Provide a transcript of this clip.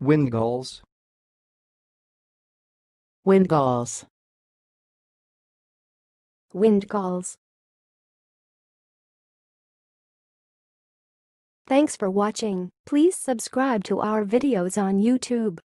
windgalls, windgalls, windgalls. Thanks for watching. Please subscribe to our videos on YouTube.